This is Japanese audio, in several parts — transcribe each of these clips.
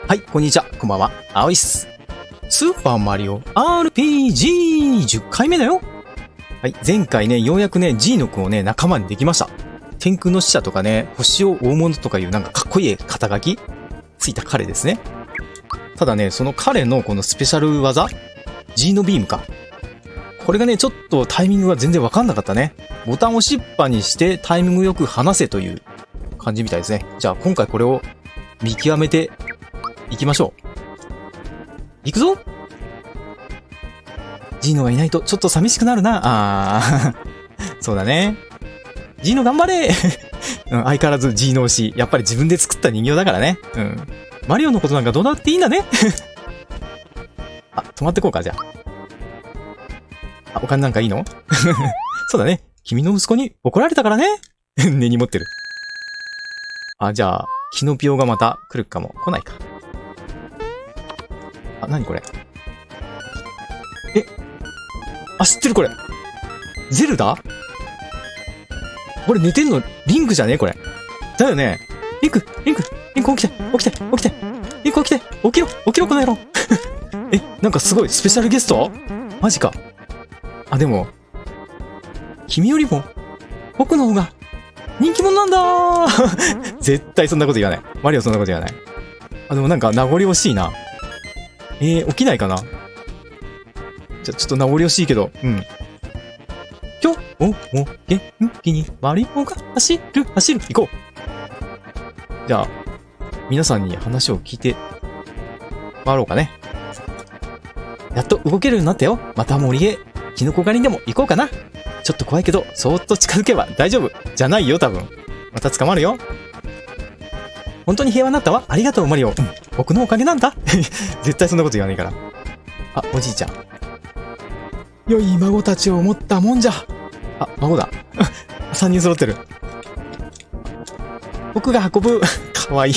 はい、こんにちは。こんばんは。あおいっす。スーパーマリオ RPG10 回目だよ。はい、前回ね、ようやくね、ジーノくんをね、仲間にできました。天空の使者とかね、星を追うものとかいうなんかかっこいい肩書きついた彼ですね。ただね、その彼のこのスペシャル技ジーノビームか。これがね、ちょっとタイミングが全然わかんなかったね。ボタンを押しっぱにしてタイミングよく離せという感じみたいですね。じゃあ今回これを見極めていきましょう。行くぞ。ジーノがいないとちょっと寂しくなるな。そうだね。ジーノ頑張れ相変わらずジーノ推し。やっぱり自分で作った人形だからね。マリオのことなんかどうだっていいんだね。止まってこうか、じゃあ。お金なんかいいのそうだね。君の息子に怒られたからね。根に持ってる。じゃあ、キノピオがまた来るかも。来ないか。何これ。知ってるこれ。ゼルダこれ寝てんのリンクじゃねこれ。だよね。リンク起きて起きてリンク起きて起きろこの野郎なんかすごいスペシャルゲストマジか。でも、君よりも僕の方が人気者なんだー絶対そんなこと言わない。マリオそんなこと言わない。でもなんか名残惜しいな。起きないかな。ちょっと名残惜しいけど、今日も元気にマリオが走る、行こう。じゃあ、皆さんに話を聞いて回ろうかね。やっと動けるようになったよ。また森へ、キノコ狩りにでも行こうかな。ちょっと怖いけど、そーっと近づけば大丈夫。じゃないよ、多分。また捕まるよ。本当に平和になったわ。ありがとう、マリオ。僕のおかげなんだ。絶対そんなこと言わないから。おじいちゃん。良い孫たちを持ったもんじゃ。孫だ。3人揃ってる。僕が運ぶ。かわいい。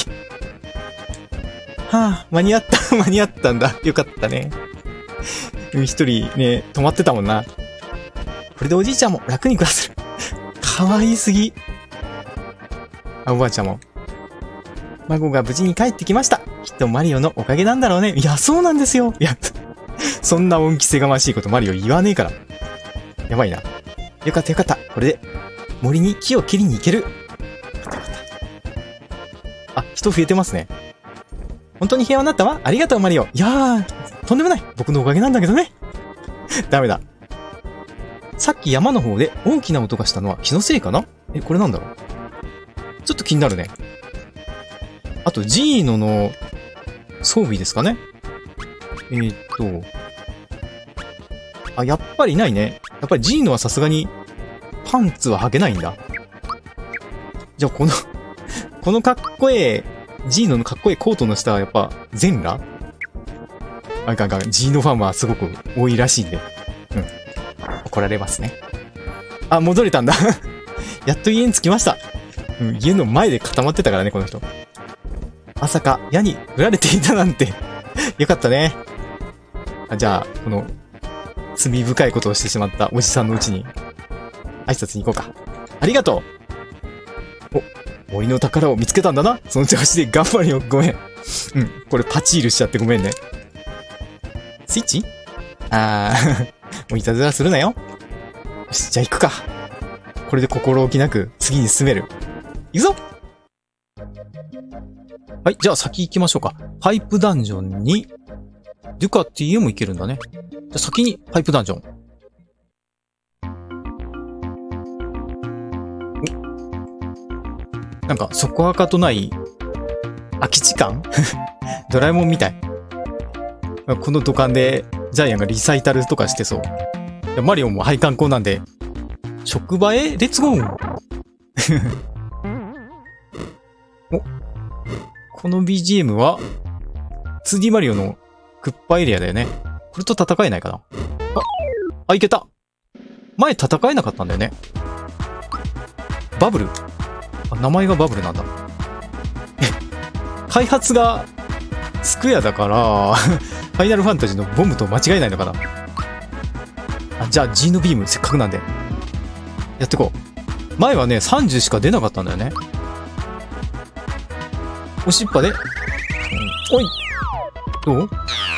間に合ったんだ。よかったね。一人ね、止まってたもんな。これでおじいちゃんも楽に暮らせる。かわいすぎ。おばあちゃんも。孫が無事に帰ってきました。きっとマリオのおかげなんだろうね。いや、そうなんですよ。いや、そんな恩着せがましいことマリオ言わねえから。やばいな。よかった。これで、森に木を切りに行ける。よかった。人増えてますね。本当に平和になったわ。ありがとう、マリオ。いやー、とんでもない。僕のおかげなんだけどね。ダメだ。さっき山の方で大きな音がしたのは気のせいかな？これなんだろう？ちょっと気になるね。あと、ジーノの装備ですかね。やっぱりいないね。やっぱりジーノはさすがにパンツは履けないんだ。じゃあこのかっこええ、ジーノのかっこええコートの下はやっぱ全裸？ジーノファンはすごく多いらしいんで。怒られますね。戻れたんだ。やっと家に着きました。家の前で固まってたからね、この人。まさか矢に振られていたなんて。よかったね。じゃあ、この、罪深いことをしてしまったおじさんのうちに、挨拶に行こうか。ありがとう。森の宝を見つけたんだな。その調子で頑張るよ。ごめん。これパチールしちゃってごめんね。スイッチ？もういたずらするなよ。よし、じゃあ行くか。これで心置きなく次に進める。行くぞ！はい、じゃあ先行きましょうか。パイプダンジョンに、デュカティへも行けるんだね。じゃあ先にパイプダンジョン。なんか、底垢とない空き地感ドラえもんみたい。この土管でジャイアンがリサイタルとかしてそう。マリオも配管工なんで、職場へレッツゴーこの BGM は 2D マリオのクッパエリアだよね。これと戦えないかな。いけた。前戦えなかったんだよね。バブル。名前がバブルなんだ。開発がスクエアだからファイナルファンタジーのボムと間違えないのかな。じゃあジーノビームせっかくなんでやってこう。前はね30しか出なかったんだよね。押しっぱで、おいどう？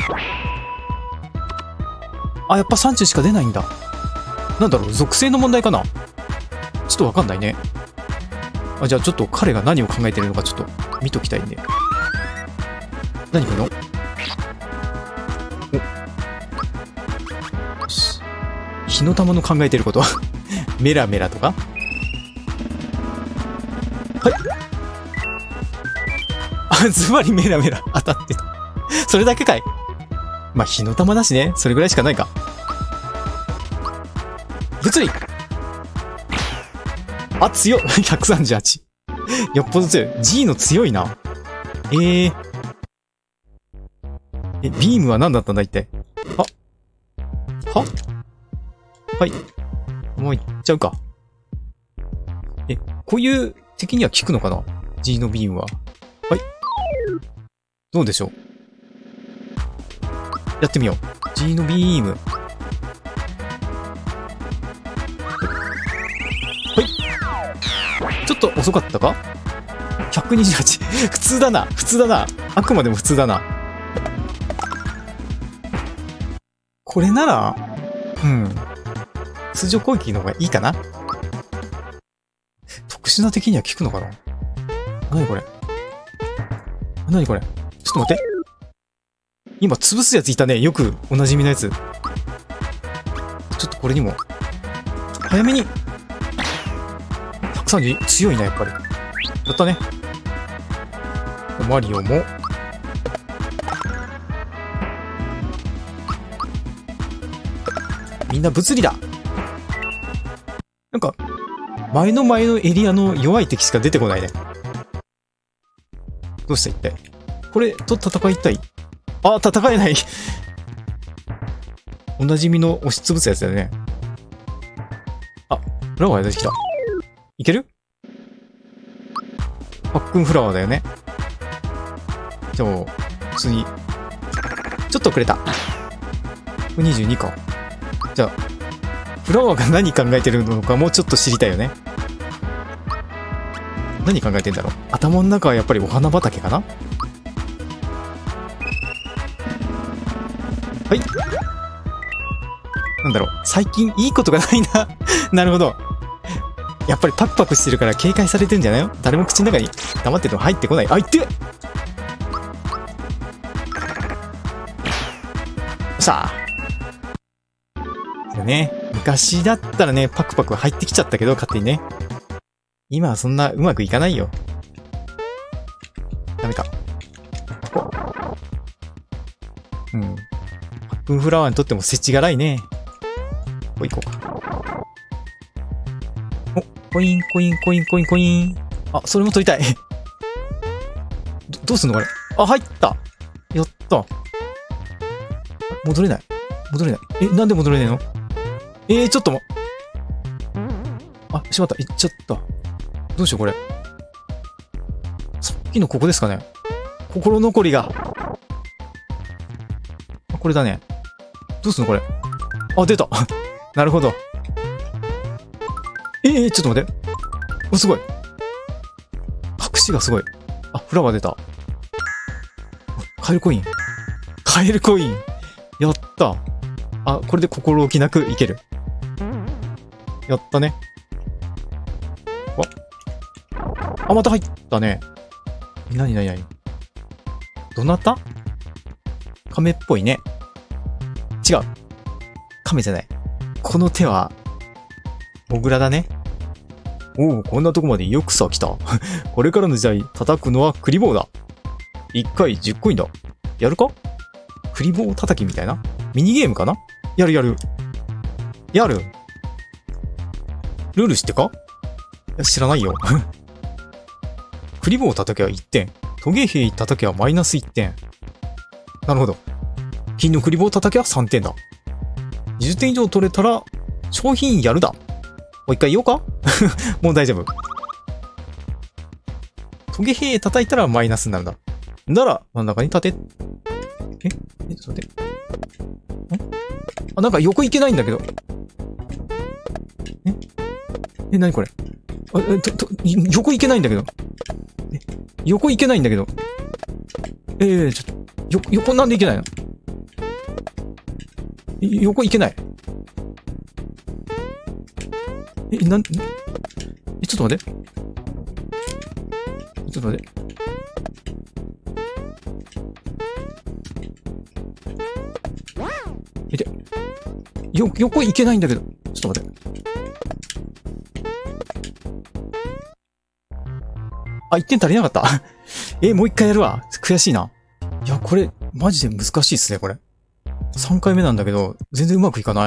あ、やっぱ30しか出ないんだ。なんだろう、属性の問題かな？ちょっとわかんないね。あ、じゃあちょっと彼が何を考えてるのかちょっと見ときたいんで。何この？お。よし。火の玉の考えてることはメラメラとか？はい。あ、ズバリメラメラ当たってた。それだけかい？まあ、火の玉だしね。それぐらいしかないか。物理！あ、強っ138。よっぽど強い。G の強いな。ビームは何だったんだ一体。ははい。もういっちゃうか。こういう敵には効くのかな？ G のビームは。はい。どうでしょう？やってみよう。G のビーム。はい。ちょっと遅かったか？ 128。普通だな。普通だな。あくまでも普通だな。これなら、うん。通常攻撃の方がいいかな？特殊な敵には効くのかな？何これ？何これ？ちょっと待って。今潰すやついたね。よくおなじみのやつ。ちょっとこれにも。早めに。132強いな、やっぱり。やったね。マリオも。みんな物理だ。なんか、前のエリアの弱い敵しか出てこないね。どうした一体。これと戦いたい？あ、戦えない。おなじみの押しつぶすやつだよね。あ、フラワー出てきた。いける？パックンフラワーだよね。じゃあ、普通に。ちょっと遅れた。22か。じゃあ、フラワーが何考えてるのかもうちょっと知りたいよね。何考えてんだろう？頭の中はやっぱりお花畑かな？はい。なんだろう？最近いいことがないな。なるほど。やっぱりパクパクしてるから警戒されてんじゃないの？誰も口の中に黙ってても入ってこない。あ、いって！よっしゃー。ね。昔だったらね、パクパク入ってきちゃったけど、勝手にね。今はそんなうまくいかないよ。ダメか。うん。パックンフラワーにとっても世知辛いね。こう行こうか。お、コイン、コイン、コイン、コイン、コイン。あ、それも取りたい。どうすんのこれ。あ、入った。やった。戻れない。戻れない。なんで戻れないの？ちょっとあ、しまった。行っちゃった。どうしよう、これ。さっきのここですかね。心残りが。あ、これだね。どうすんの、これ。あ、出た。なるほど。ちょっと待って。お、すごい。隠しがすごい。あ、フラワー出た。カエルコイン。カエルコイン。やった。あ、これで心置きなくいける。やったね。あ、また入ったね。なにどなた？亀っぽいね。違う。亀じゃない。この手は、モグラだね。おお、こんなとこまでよくさ、来た。これからの時代、叩くのはクリボーだ。1回10コインだ。やるか？クリボー叩きみたいな？ミニゲームかな？やる。やる。ルール知ってか？いや知らないよ。クリボーを叩けば1点。トゲ兵叩けばマイナス1点。なるほど。金のクリボーを叩けば3点だ。20点以上取れたら、商品やるだ。もう一回言おうか？もう大丈夫。トゲ兵叩いたらマイナスになるんだ。なら、真ん中に立て。ちょっと待って。あ、なんか横行けないんだけど。なにこれ。あ、横行けないんだけど。横行けないんだけど。ちょっと、 横なんでいけないの？横いけない。ちょっと待って。ちょっと待って。横いけないんだけど。ちょっと待って。あ、1点足りなかった。もう一回やるわ。悔しいな。いや、これ、マジで難しいっすね、これ。3回目なんだけど、全然うまくいかない。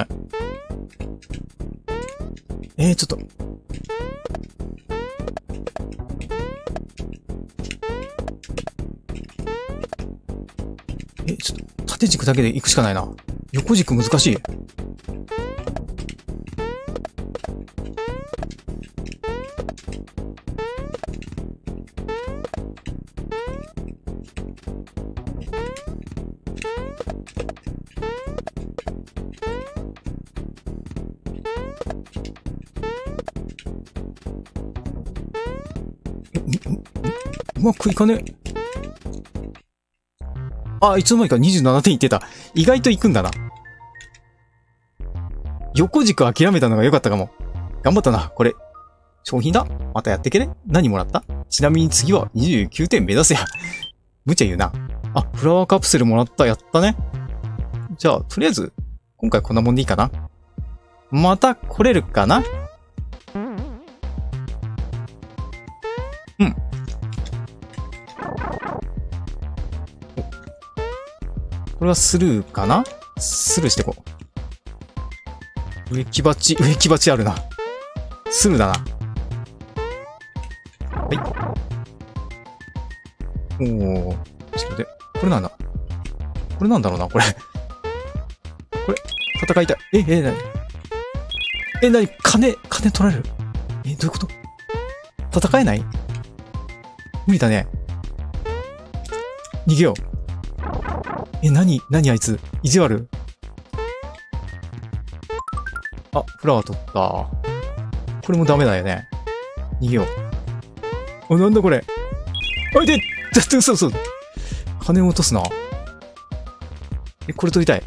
ちょっと。ちょっと、縦軸だけで行くしかないな。横軸難しい。うまくいかねえ。あ、いつの間にか27点いってた。意外といくんだな。横軸諦めたのが良かったかも。頑張ったな。これ、商品だ。またやってけね。何もらった？ちなみに次は29点目指せや。無茶言うな。あ、フラワーカプセルもらった。やったね。じゃあ、とりあえず、今回こんなもんでいいかな。また来れるかな？うん。これはスルーかな？スルーしてこう。植木鉢あるな。スルーだな。はい。おー。ちょっと待って。これなんだ？これなんだろうな、これ。これ、戦いたい。なに？金取られる？どういうこと？戦えない？無理だね。逃げよう。何あいつ。意地悪。あ、フラワー取った。これもダメだよね。逃げよう。なんだこれ。あいて！嘘。金を落とすな。これ取りたい。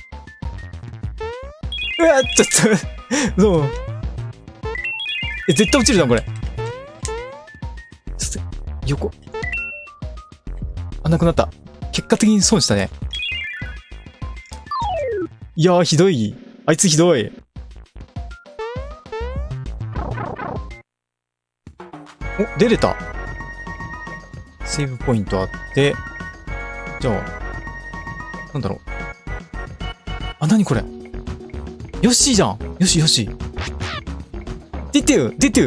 ちょっとどう？絶対落ちるじゃん、これ。ちょっと、横。なくなった。結果的に損したね。いやー、ひどい。あいつひどい。お、出れた。セーブポイントあって。じゃあ、なんだろう。あ、なにこれ。ヨッシーじゃん。ヨッシー。出てよ。言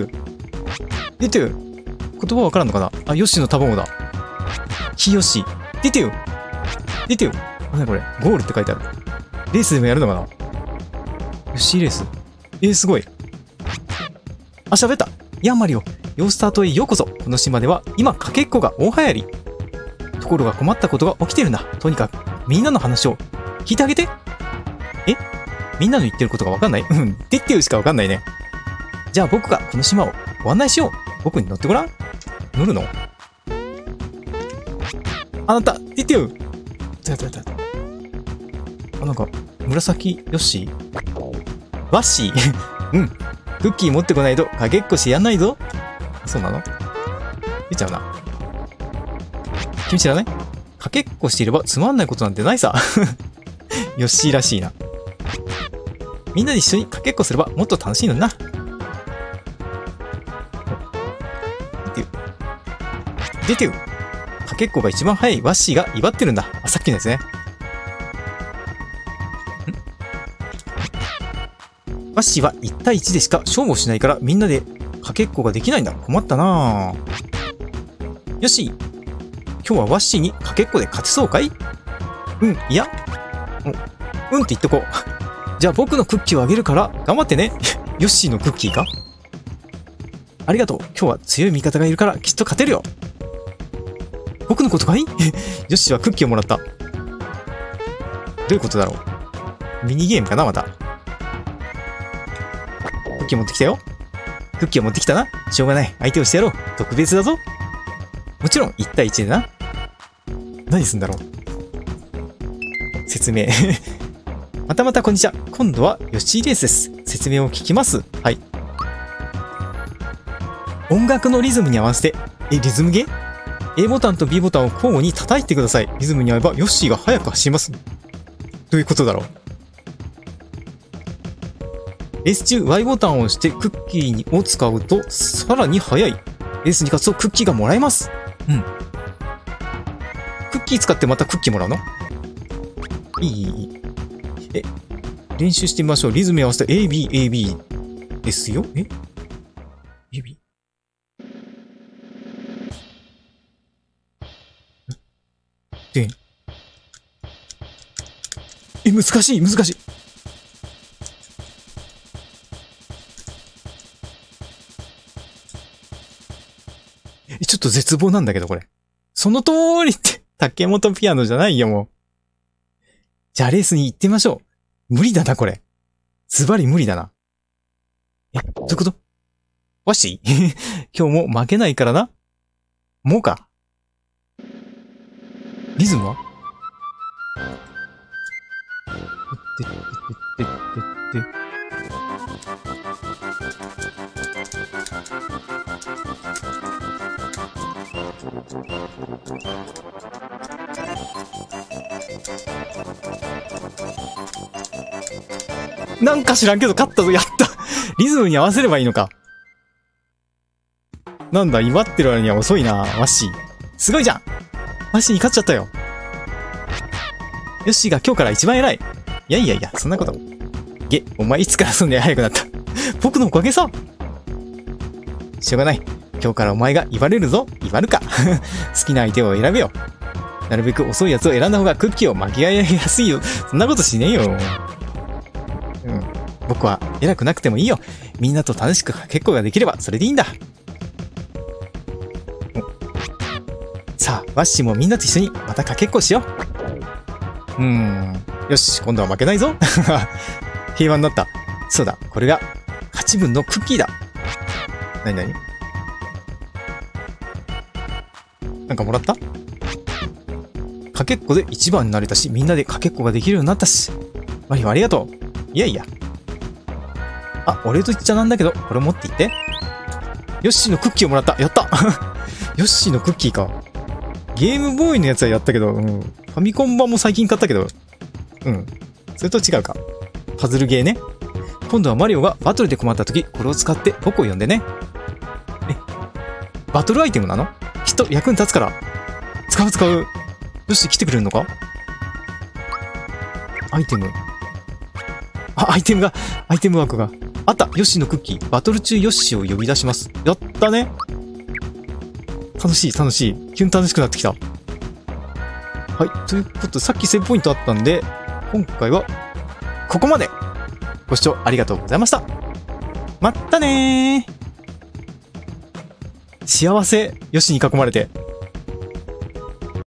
葉わからんのかなあ、ヨッシーの卵だ。ヒヨッシー。出てよ。なにこれ。ゴールって書いてある。レースでもやるのかなヨッシーレース。すごい。あ、喋った。ヤンマリオ。ヨースター島へようこそ。この島では今かけっこが大流行り。ところが困ったことが起きてるんだ。とにかくみんなの話を聞いてあげて。みんなの言ってることがわかんない？出てよしかわかんないね。じゃあ僕がこの島をご案内しよう。僕に乗ってごらん。乗るの？あなた、出てよ。なんか、紫ヨッシー？ワッシークッキー持ってこないとかけっこしてやんないぞ。そうなの？出ちゃうな。君知らない？かけっこしていればつまんないことなんてないさ。ヨッシーらしいな。みんなで一緒にかけっこすればもっと楽しいのにな。出てよ。かけっこが一番早いワッシーが威張ってるんだ。さっきのやつね。ワッシーは1対1でしか勝負をしないからみんなでかけっこができないんだ。困ったなぁ。よし。今日はワッシーにかけっこで勝てそうかい？いや。って言っとこう。じゃあ僕のクッキーをあげるから頑張ってね。ヨッシーのクッキーか？ありがとう。今日は強い味方がいるからきっと勝てるよ。僕のことかい？ヨッシーはクッキーをもらった。どういうことだろう？ミニゲームかなまた。クッキー持ってきたよ。クッキーを持ってきたな。しょうがない。相手をしてやろう。特別だぞ。もちろん1対1でな。何すんだろう。 説明。またまたこんにちは。今度はヨッシーレースです。説明を聞きます。はい。音楽のリズムに合わせて、リズムゲー ?A ボタンと B ボタンを交互に叩いてください。リズムに合えばヨッシーが速く走ります。どういうことだろう。レース中 Y ボタンを押してクッキーを使うとさらに速い。レースに勝つとクッキーがもらえます。うん。クッキー使ってまたクッキーもらうの？いい。練習してみましょう。リズムに合わせて AB ですよ。AB？ で、難しい。ちょっと絶望なんだけど、これ。その通りって、竹本ピアノじゃないよ、もう。じゃあレースに行ってみましょう。無理だな、これ。ズバリ無理だな。どういうこと？わし今日も負けないからな。もうか。リズムは？なんか知らんけど勝ったぞ、やった。リズムに合わせればいいのか。なんだ、威張ってる割には遅いな、ワッシー。すごいじゃん。ワッシーに勝っちゃったよ。ヨッシーが今日から一番偉い。いや、そんなこと。お前いつからそんなに早くなった？僕のおかげさ。しょうがない。今日からお前が威張れるぞ。威張るか。好きな相手を選べよ。なるべく遅いやつを選んだ方がクッキーを巻き合いやすいよ。そんなことしねえよ。僕は偉くなくてもいいよ。みんなと楽しくかけっこができればそれでいいんだ。さあ、ワッシーもみんなと一緒にまたかけっこしよう。よし、今度は負けないぞ。平和になった。そうだ、これが8分のクッキーだ。なになんかもらった？かけっこで1番になれたし、みんなでかけっこができるようになったし。マリオありがとう。いや。俺と言っちゃなんだけど、これ持っていって。ヨッシーのクッキーをもらった。やったヨッシーのクッキーか。ゲームボーイのやつはやったけど、ファミコン版も最近買ったけど、それと違うか。パズルゲーね。今度はマリオがバトルで困った時、これを使って僕を呼んでね。バトルアイテムなの？きっと役に立つから。使う。よし、来てくれるのか？アイテム枠が。あった！ヨッシーのクッキー。バトル中ヨッシーを呼び出します。やったね。楽しい。急に楽しくなってきた。はい。ということで、さっきセーブポイントあったんで、今回は、ここまで。ご視聴ありがとうございました。まったねー。幸せ、ヨッシーに囲まれて。